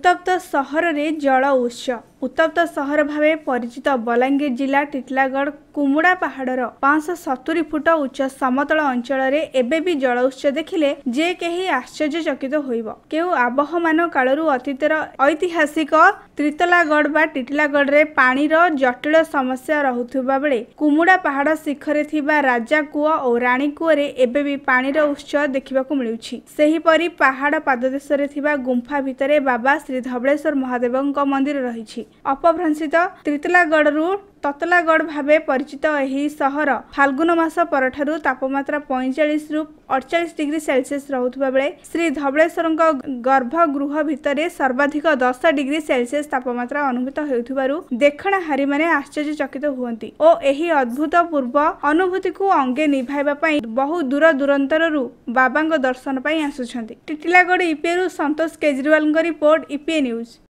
उत्तप्त सहर रे जल उत्स। उत्तप्त सहर भावे परिचित बलांगीर जिला टिटलागढ़ कुमुड़ा पहाड़र 570 फुट उच्च समतल अंचल रे एबे भी जल उत्स देखिले जे केही आश्चर्यचकित होइब। केउ आबहमान कालरू अतीतर ऐतिहासिक त्रितलागढ़ बा टिटलागढ़ रे पानीर जटिल समस्या रहुथिबा बेले कुमुड़ा पहाड़ शिखरे थिबा राजा कूଅ और रानी कूଅ रे एबे भी पानीर उत्स देखिबाकू मिलुछि। सेहीपरि पहाड़ पाददेश रे थिबा गुंफा भितरे बाबा श्री धवलेश्वर महादेवଙ୍କ मंदिर रहिछि। अपभ्रंशित त्रितलागढ़ ततलागढ़ भावे परिचित एही सहर फाल्गुन मास परठारु तापमात्रा 45 रु 48 डिग्री सेल्सियस रहुथिबा बेले श्री धवलेश्वरଙ୍କ गर्भगृह भितरे सर्वाधिक 10 डिग्री सेल्सियस तापमात्रा अनुभूत हेउथिबारु देखणाहारी माने आश्चर्यचकित हुअंती ओ एही अद्भुतपूर्व अनुभूति को अंगे निभाइबा पई बहु दूर दूरांतररु बाबाଙ୍କ दर्शन पई आसुछंती। टिटलागढ़ ईपीएरु संतोष केजरीवालଙ୍କ रिपोर्ट ईपीए न्यूज।